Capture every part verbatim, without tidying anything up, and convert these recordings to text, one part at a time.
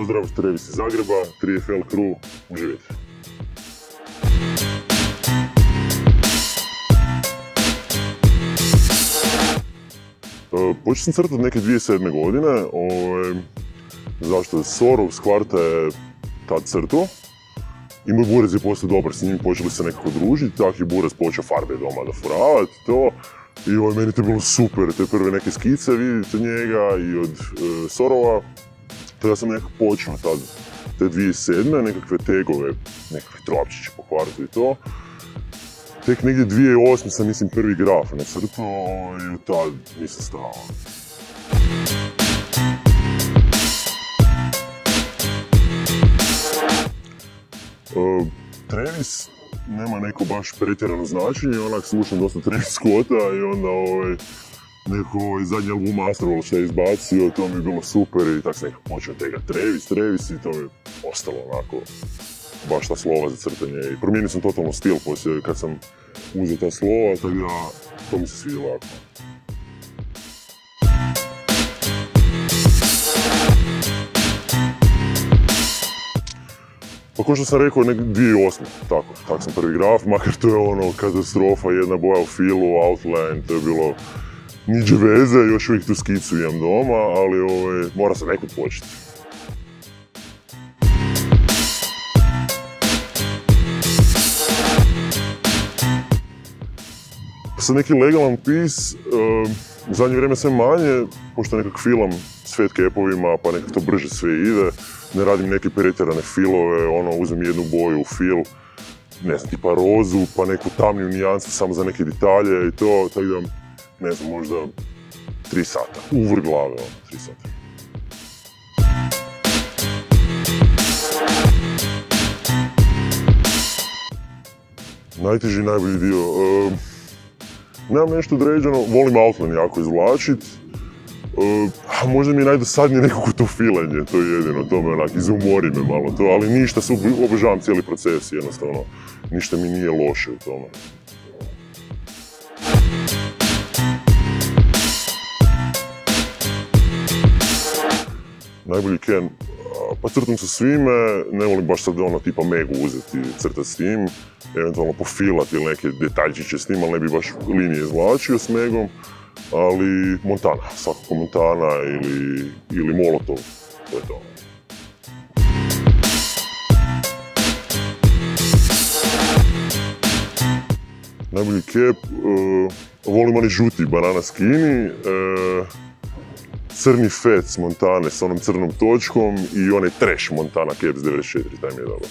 Pozdrav, Travis iz Zagreba, tri F L Crew, uživajte. Počeo sam crtati neke dvije tisuće sedme godine, ovaj, zašto je Sorov s kvarta je tad crtao. I moj burac je postao dobar s njim, počeli se nekako družiti, tako je burac počeo farbe doma da furavati, to. I ovaj, meni to je bilo super, te prve neke skice vidite od njega i od e, Sorova. To ja sam nekako počeo tad, te dvije tisuće sedme nekakve tegove, nekakve tropčiće po kvartu i to. Tek negdje dvije tisuće osme sam, mislim, prvi graf nacrtao i od tad nisam stao. Uh, Travis nema neko baš pretjerano značenje, onak slušam dosta Travis Scotta i onda ovaj, neko ovaj, zadnji album Astroworld što je izbacio, to mi je bilo super i tako sam nekako počeo tega Travis, Travis i to mi je ostalo onako baš ta slova za crtanje i promijenio sam totalno stil poslije kad sam uzeo ta slova, tako da to mi se sviđa lako. Pa ko što sam rekao, nek dvije tisuće osme, tako, tako sam prvi graf, makar to je ono katastrofa, jedna boja u filu, outline, to je bilo niđe veze, još uvijek tu skicu imam doma, ali ovaj, mora se nekud početi. Sad neki legalan pis, uh, u zadnje vrijeme sve manje, pošto nekak filam s fat capovima, pa nekak to brže sve ide. Ne radim neke pretjerane filove, ono, uzmem jednu boju u fil, ne znam, tipa rozu, pa neku tamniju nijansu samo za neke detalje i to, tako da, ne znam, možda tri sata, uvrh glave, ono, tri sata. Najteži, najbolji dio, uh, nemam nešto određeno, volim outline jako izvlačit, uh, a možda mi je najdosadnije nekako to filanje, to je jedino, to me onak izumori me malo to, ali ništa, se obožavam cijeli proces, jednostavno, ništa mi nije loše u tome. Najbolji Ken, pa crtam sa svime, ne volim baš sad ono tipa Megu uzeti crtat s tim, eventualno pofilati ili neke detaljčiće s tim, ali ne bi baš linije izvlačio s Megom, ali Montana, svakako Montana ili, ili Molotov, to je to. Najbolji kep, uh, volim onaj žuti banana skinny, uh, crni fet s Montane s onom crnom točkom i onaj trash Montana Caps devedeset četiri, taj mi je dobro.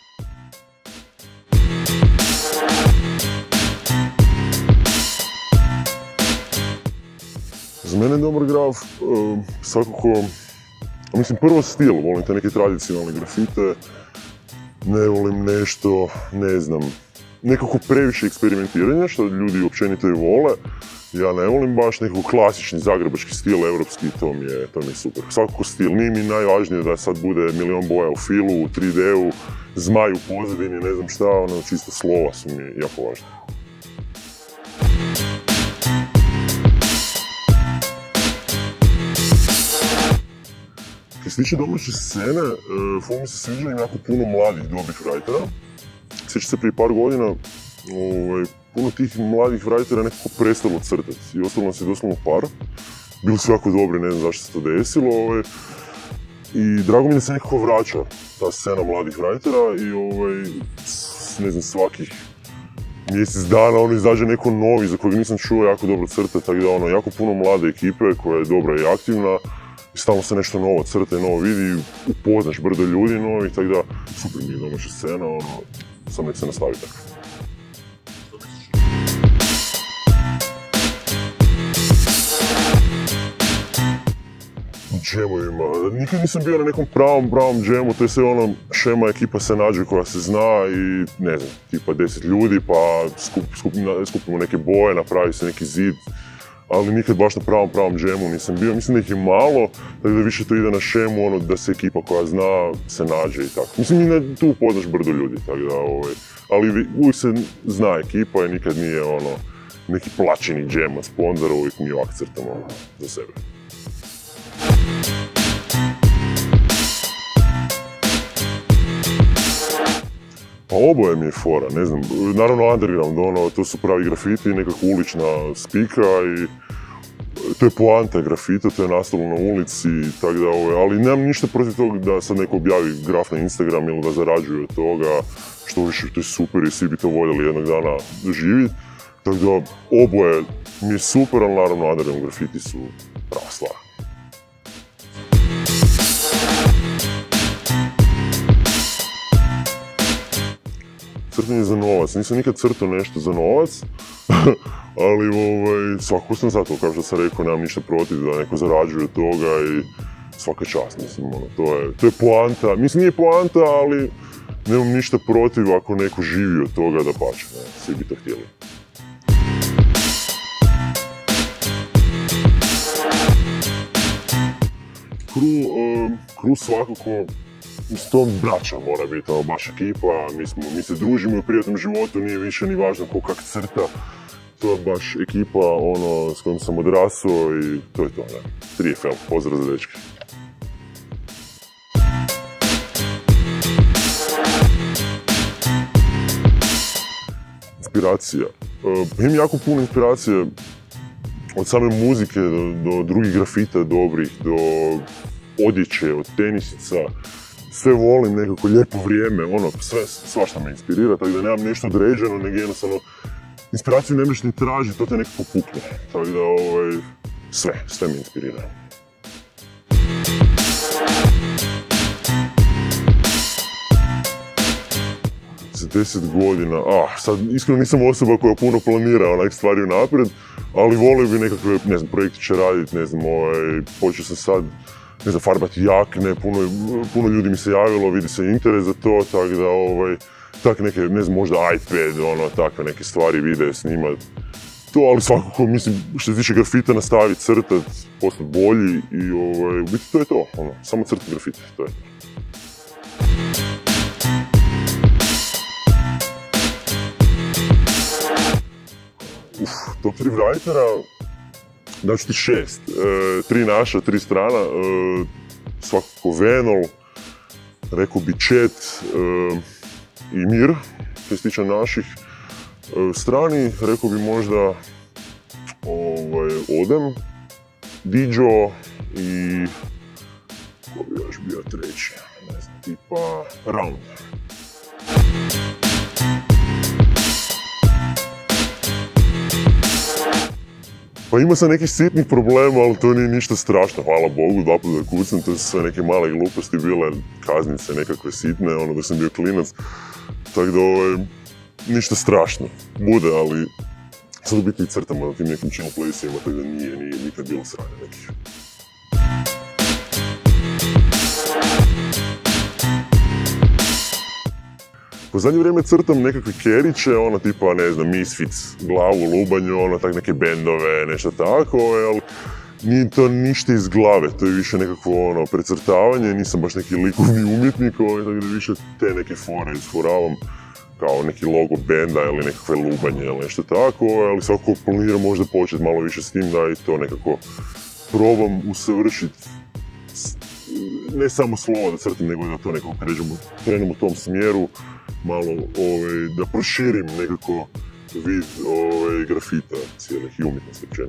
Za mene je dobar graf, uh, svakako, mislim prvo stil, volim te neke tradicionalne grafite, ne volim nešto, ne znam, nekako previše eksperimentiranja, što ljudi općenito i vole. Ja ne volim baš nekako klasični zagrebački stil, evropski, to mi je, to mi je super. Svakako stil, nije mi najvažnije da sad bude milion boja u filu, u tri D-u, zmaj u pozadini, ne znam šta, ono, čisto slova su mi jako važne. Kad se tiče domaće scene, ful mi se sviđa im jako puno mladih dobrih writera. Sjeća se prije par godina, ovaj, puno tih mladih writera nekako prestalo crtati i ostalo nas je doslovno par. Bili su jako dobri, ne znam zašto se to desilo. Ovaj, I drago mi da se nekako vraća ta scena mladih writera i ovaj, ne znam, svakih mjesec dana ono izađe neko novi za kojeg nisam čuo jako dobro crtati, tako da ono, jako puno mlade ekipe koja je dobra i aktivna. I stalno se nešto novo crta i novo vidi, upoznaš brdo ljudi novih, tako da super mi je domaća scena, ono, samo nek se nastavi tako. U džemovima, nikad nisam bio na nekom pravom, pravom džemu, to je sve ono, šema ekipa se nađe koja se zna i ne znam, tipa deset ljudi pa skup, skup, skupimo neke boje, napravi se neki zid. Ali nikad baš na pravom, pravom džemu nisam bio. Mislim da ih je malo, tako da više to ide na šemu, ono, da se ekipa koja zna se nađe i tako. Mislim, i ne, tu upoznaš brdo ljudi, tako da, ovaj, ali uvijek se zna ekipa i nikad nije, ono, neki plaćeni džem od sponzora, uvijek mi ovak crtamo za sebe. Pa oboje mi je fora, ne znam, naravno underground, ono, to su pravi grafiti, nekako ulična spika i to je poanta grafita, to je nastalo na ulici, tako da, ovaj, ali nemam ništa protiv toga da sad neko objavi graf na Instagram ili da zarađuje od toga, što više, to je super i svi bi to voljeli jednog dana doživjeti. Tako da, oboje mi je super, ali naravno underground grafiti su prava stvar. Crtanje za novac, nisam nikad crtao nešto za novac, ali ovaj, svako sam za to, kao što sam rekao, nemam ništa protiv da neko zarađuje od toga i svaka čast, mislim, ono, to je, to je poanta, mislim nije poanta, ali nemam ništa protiv ako neko živi od toga da pače, ne, svi bi to htjeli. Crew, um, crew svakako, s tom braća mora biti, ono, baš ekipa, mi, smo, mi se družimo u privatnom životu, nije više ni važno ko kak crta. To je baš ekipa, ono, s kojom sam odrasao i to je to, ne. tri F L, pozdrav za dečke. Inspiracija. Uh, imam jako puno inspiracije, od same muzike do, do drugih grafita dobrih, do odjeće, od tenisica. Sve volim, nekako lijepo vrijeme, ono, sve, svašta me inspirira, tako da nemam nešto određeno, nego jednostavno inspiraciju ne možeš ni tražiti, to te nekako pukne. Tako da, ovaj, sve, sve me inspirira. Za deset godina, ah, sad iskreno nisam osoba koja puno planira onak stvari unaprijed, ali volio bi nekakve, ne znam, projekti će raditi, ne znam, ovaj, počeo sam sad, ne znam, farbati jakne, puno, puno ljudi mi se javilo, vidi se interes za to, tako da, ovaj, tak neke, ne znam, možda iPad, ono, takve neke stvari, videe snimat. To, ali svakako, mislim, što se tiče grafita, nastaviti crtat, postati bolji i, ovaj, u biti to je to, ono, samo crtati grafite, to je to. Uf, top tri writera, daću ti šest, e, tri naša, tri strana, e, svakako Venol, rekao bi Chet e, i Mir, što se tiče naših e, strani, rekao bi možda ovaj, Odem, Diđo i ko bi još bio treći, ne znam, tipa Round. Pa ima sam nekih sitnih problema, ali to nije ništa strašno, hvala Bogu, dva puta da kucam, to su sve neke male gluposti bile, kaznice nekakve sitne, ono da sam bio klinac, tako da ovaj, ništa strašno, bude, ali sad u biti crtamo na tim nekim chill place-ima, tako da nije, nije nikad bilo sranje nekih. U zadnje vrijeme crtam nekakve keriće, ono tipa, ne znam, Misfits, Glavu, Lubanju, ono tak neke bendove, nešto tako, ali nije to ništa iz glave, to je više nekakvo ono precrtavanje, nisam baš neki likovni umjetnik, tako da više te neke fore isforavam kao neki logo benda ili nekakve lubanje ili nešto tako, ali svakako planiram možda početi malo više s tim da i to nekako probam usavršiti. Ne samo slovo da crtam, nego da to nekako krenem u tom smjeru, malo ovaj, da proširim nekako vid ovaj, grafita cijelih i umjetnosti općenito.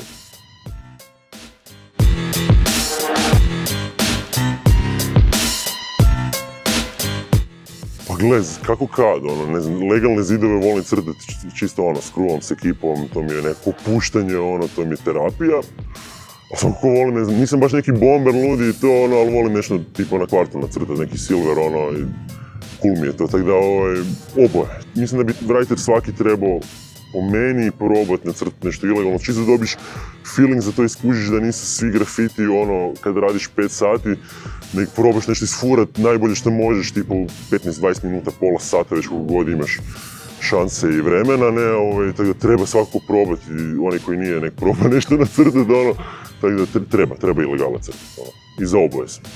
Pa gle, kako kad, ono, ne znam, legalne zidove volim crtati čisto ono, s kruvom, s ekipom, to mi je neko puštanje, ono, to mi je terapija. A svakako volim, ne znam, nisam baš neki bomber ludi i to, ono, ali volim nešto tipa na kvartu nacrtati, neki silver, ono, i cool mi je to, tako da, ovaj, oboje. Mislim da bi writer svaki trebao po meni probati nacrtati nešto ilegalno, čisto da dobiš feeling za to i skužiš da nisu svi grafiti, ono, kad radiš pet sati, nek probaš nešto isfurat najbolje što možeš, tipa u petnaest dvadeset minuta, pola sata, već koliko god imaš šanse i vremena, ne, ovaj, tako da treba svakako probati, onaj koji nije, nek proba nešto nacrtati, ono, tako da treba, treba ilegalno crtati, ono, i za oboje sam.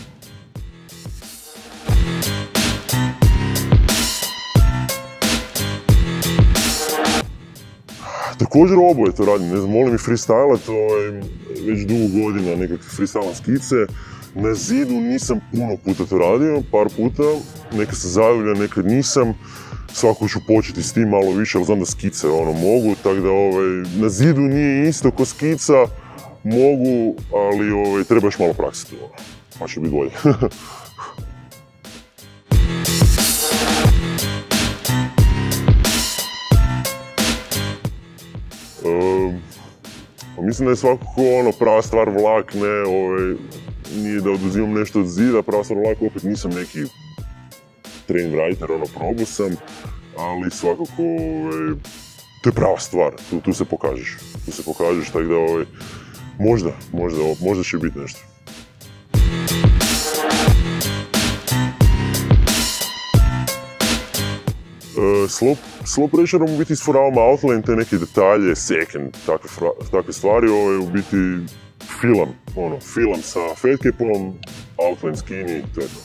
Također oboje to radim, ne znam, volim i freestylat, ovaj, već dugo godina nekakve freestylam skice. Na zidu nisam puno puta to radio, par puta, nekad sam zavljan, nekad nisam. svako ću početi s tim malo više, ali znam da skice ono mogu, tako da ovaj, na zidu nije isto ko skica, mogu, ali ovaj, treba još malo praksiti, ono, pa će biti bolje. um, mislim da je svakako ono, prava stvar vlak, ne, ovaj, nije da oduzimam nešto od zida, prava stvar vlak, opet nisam neki train writer, ono, probao sam, ali svakako, ovaj, to je prava stvar, tu, tu se pokažeš, tu se pokažeš, tako da, ovaj, možda, možda, možda će biti nešto. Uh, slow, slow pressureom u biti isforavam outline, te neke detalje, second, takve, takve stvari, ovaj, u biti filam, ono, filam sa fatcapom, outline skinny, to je to.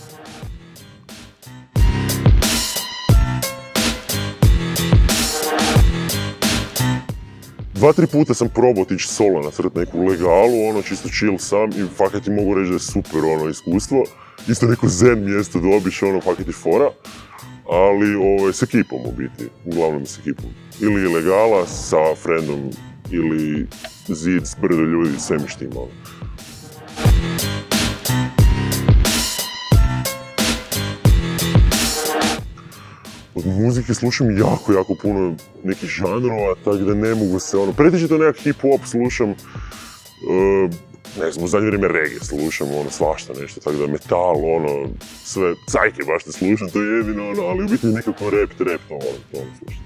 Dva, tri puta sam probao otići solo nacrt neku legalu, ono, čisto chill sam i fakat ti mogu reći da je super, ono, iskustvo. Isto neko zen mjesto dobiš, ono, fakat ti fora. Ali, ovaj, s ekipom u biti, uglavnom s ekipom. Ili legala sa friendom, ili zid s brdo ljudi, sve mi štima, ono. Od muzike slušam jako, jako puno nekih žanrova, tako da ne mogu se, ono, pretežito nekak hip-hop slušam, uh, ne znam, u zadnje vrijeme reggae slušam, ono, svašta nešto, tako da metal, ono, sve, cajke baš ne slušam, to je jedino, ono, ali u biti nekako rap, trap, to volim, to volim slušati.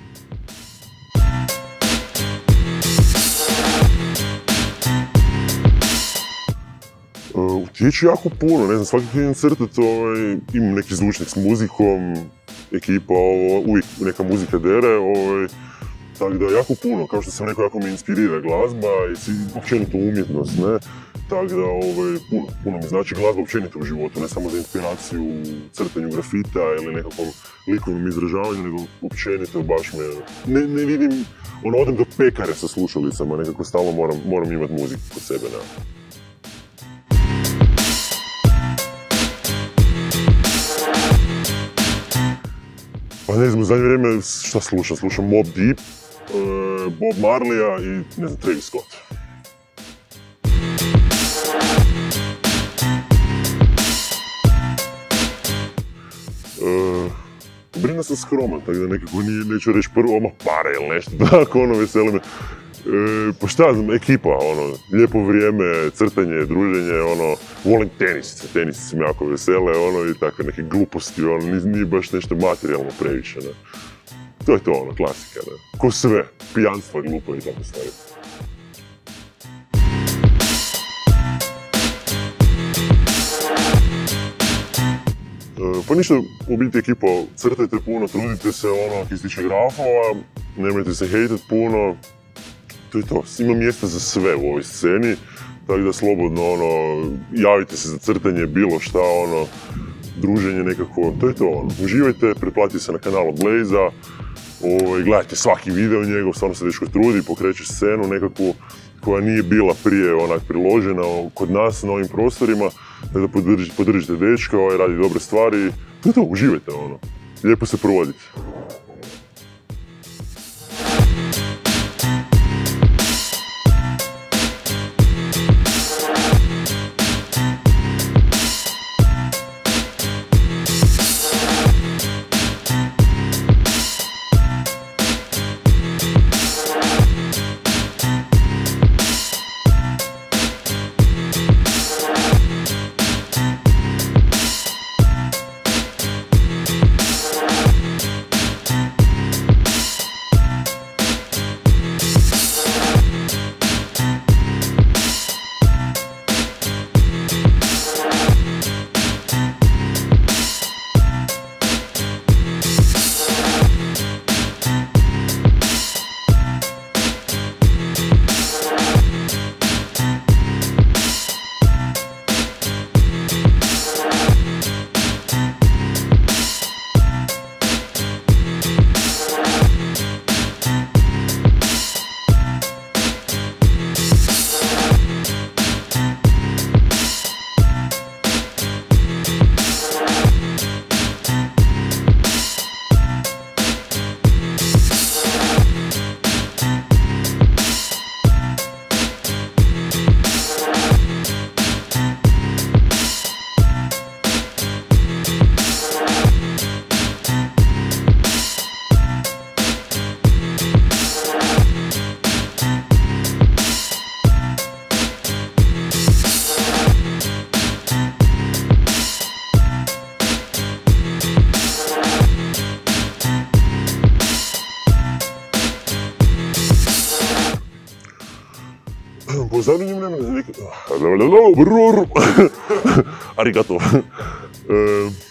Uh, utječu jako puno, ne znam, svaki kad idem crtat, ovaj, imam neki zvučnik s muzikom, ekipa, ovo, uvijek neka muzika dere, ovaj, tako da jako puno, kao što sam rekao, jako me inspirira glazba i općenito umjetnost, ne, tako da ovaj, puno, puno mi znači glazba općenito u životu, ne samo za inspiraciju u crtanju grafita ili nekakvom likovnom izražavanju, nego općenito baš me, ne, ne vidim, ono, odem do pekare sa slušalicama, nekako stalno moram, moram imati muziku kod sebe, ne. Pa ne znam, u zadnje vrijeme šta slušam? Slušam Mobb Deep, uh, Bob Marleya i ne znam, Travis Scott. Uh, Brina sam skroman, tako da nekako nije, neću reći prvo, oma pare ili nešto, tako ono, veseli me. E, pa šta znam, ekipa, ono, lijepo vrijeme, crtanje, druženje, ono, volim tenisice, tenisice mi jako vesele, ono, i takve neke gluposti, ono, nije, nije baš nešto materijalno previše, ne. To je to, ono, klasika, ne. Ko sve, pijanstva, glupo i tako stvari. E, pa ništa, u biti ekipa, crtajte puno, trudite se, ono, ako ističe grafova, nemojte se hejtat puno. To je to, ima mjesta za sve u ovoj sceni, tako da slobodno, ono, javite se za crtanje, bilo šta, ono, druženje nekako, to je to, ono, uživajte, pretplatite se na kanal Blaze-a, ovaj, gledajte svaki video njegov, stvarno se dečko trudi, pokreće scenu nekakvu koja nije bila prije onak priložena kod nas na ovim prostorima, tako da podržite, podržite dečka, ovaj, radi dobre stvari, to je to, uživajte, ono, lijepo se provodite. Arigato. E,